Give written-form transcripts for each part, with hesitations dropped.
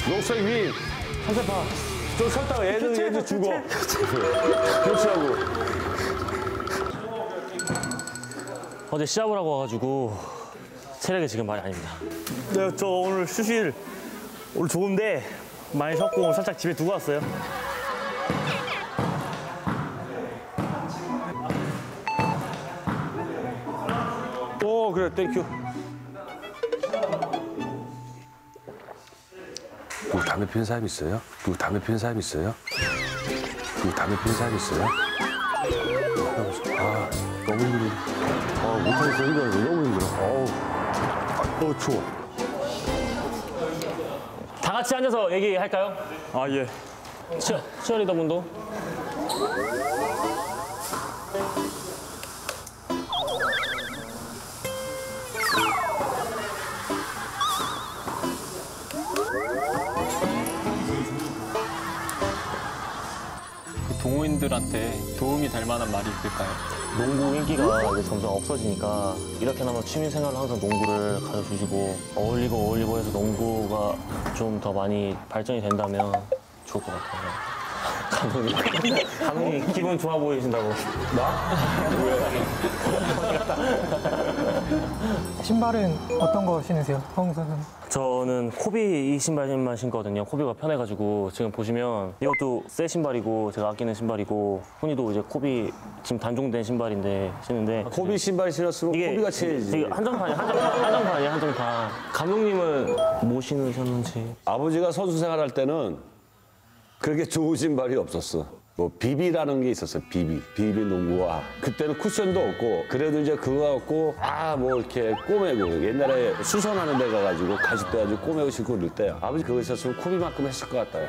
녹색 위, 한세파. 좀 섰다가 얘도 죽어. 교체하고. 어제 시합을 하고 와가지고 체력이 지금 많이 아닙니다. 네, 저 오늘 슛이 오늘 좋은데 많이 섰고 오늘 살짝 집에 두고 왔어요. 오, 그래, 땡큐. 누구 담배 피는 사람 있어요? 누구 담배 피는 사람 있어요? 누구 담배 피는 사람 있어요? 아, 너무 힘들어. 못하겠어, 이거 너무 힘들어. 추워. 다 같이 앉아서 얘기할까요? 아, 예. 치어리더 분도. 동호인들한테 도움이 될 만한 말이 있을까요? 농구 인기가 이제 점점 없어지니까 이렇게나마 취미 생활로 항상 농구를 가르쳐주시고 어울리고 해서 농구가 좀 더 많이 발전이 된다면 좋을 것 같아요. 감독님 기분 좋아 보이신다고. 신발은 어떤 거 신으세요, 허웅 선수는? 저는 코비 이 신발만 신거든요. 코비가 편해가지고 지금 보시면 이것도 새 신발이고 제가 아끼는 신발이고 훈이도 이제 코비 지금 단종된 신발인데 신는데 코비 신발 신었으면 코비가 치야지. 이게 한정판이에요. 한정판. 감독님은 뭐 신으셨는지. 아버지가 선수 생활할 때는 그렇게 좋은 신발이 없었어. 뭐 비비라는 게 있었어. 비비 농구화. 그때는 쿠션도 없고 그래도 이제 그거 갖고 뭐 이렇게 꼬매고 옛날에 수선하는 데 가가지고 가죽대 가지고 꼬매고 신고 그럴 때 아버지 그거 있었으면 코비만큼 했을 것 같아요.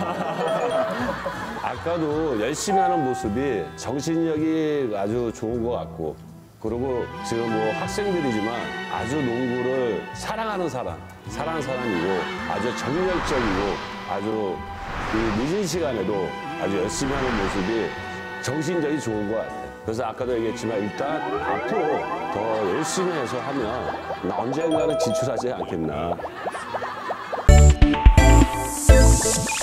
아까도 열심히 하는 모습이 정신력이 아주 좋은 것 같고 그리고 지금 뭐 학생들이지만 아주 농구를 사랑하는 사람이고 아주 정열적이고 아주 이 늦은 시간에도 아주 열심히 하는 모습이 정신력이 좋은 것 같아요. 그래서 아까도 얘기했지만 일단 앞으로 더 열심히 해서 하면 언젠가는 진출하지 않겠나.